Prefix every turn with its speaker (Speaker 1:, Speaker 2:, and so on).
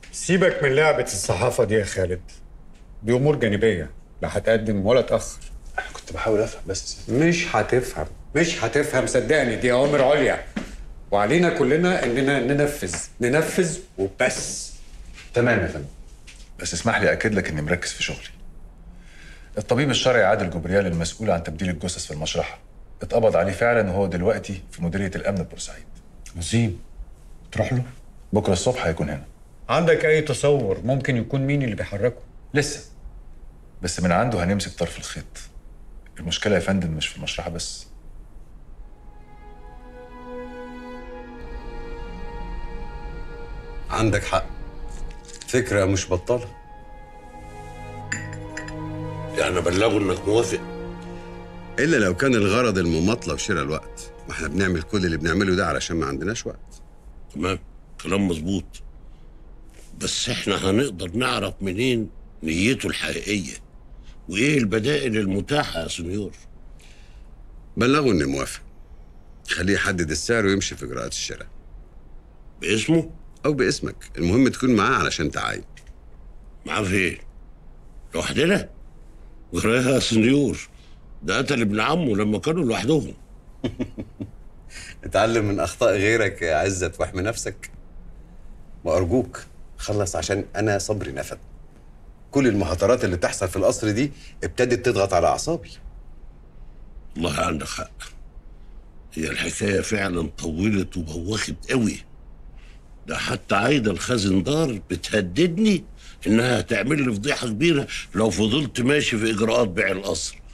Speaker 1: سيبك من لعبة الصحافة دي يا خالد. دي أمور جانبية، لا هتقدم ولا تأخر.
Speaker 2: انا كنت بحاول افهم بس.
Speaker 1: مش هتفهم صدقني، دي أوامر عليا وعلينا كلنا إننا ننفذ وبس.
Speaker 2: تمام يا فندم. بس اسمح لي اكد لك اني مركز في شغلي. الطبيب الشرعي عادل جبريال المسؤول عن تبديل الجثث في المشرحه اتقبض عليه فعلا، وهو دلوقتي في مديريه الامن ببورسعيد.
Speaker 1: عظيم. تروح له؟
Speaker 2: بكره الصبح هيكون هنا.
Speaker 1: عندك أي تصور ممكن يكون مين اللي بيحركه؟
Speaker 2: لسه، بس من عنده هنمسك طرف الخيط. المشكله يا فندم مش في المشرحه بس.
Speaker 3: عندك حق، فكرة مش بطالة.
Speaker 4: يعني بلغوا انك موافق؟
Speaker 3: إلا لو كان الغرض المماطلة وشراء الوقت، واحنا بنعمل كل اللي بنعمله ده علشان ما عندناش وقت.
Speaker 4: تمام، كلام مظبوط. بس احنا هنقدر نعرف منين نيته الحقيقية وايه البدائل المتاحة يا سنيور؟
Speaker 3: بلغوا إني موافق، خليه يحدد السعر ويمشي في إجراءات الشراء.
Speaker 4: باسمه؟
Speaker 3: أو باسمك، المهم تكون معاه علشان تعاين.
Speaker 4: معاه فين؟ لوحدنا؟ جراها يا سنيور، ده قتل ابن عمه لما كانوا لوحدهم.
Speaker 3: اتعلم من أخطاء غيرك يا عزت واحمي نفسك. وأرجوك خلص عشان أنا صبري نفد. كل المهاترات اللي بتحصل في القصر دي ابتدت تضغط على أعصابي.
Speaker 4: والله عندك حق، هي الحكاية فعلا طولت وبوخت قوي. ده حتى عايدة الخزندار بتهددني إنها هتعمل لي فضيحة كبيرة لو فضلت ماشي في إجراءات بيع القصر.